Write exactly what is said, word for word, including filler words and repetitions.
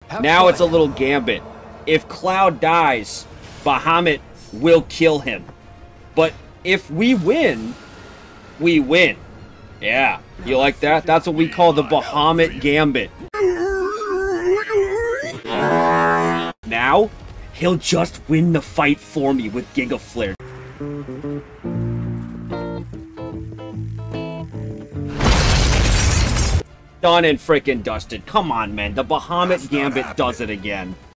Have now fun. it's a little gambit. If Cloud dies, Bahamut will kill him. But if we win, we win. Yeah, you like that? That's what we call the Bahamut Gambit. Now, he'll just win the fight for me with Giga Flare. Done and freaking dusted. Come on, man. The Bahamut Gambit does it again.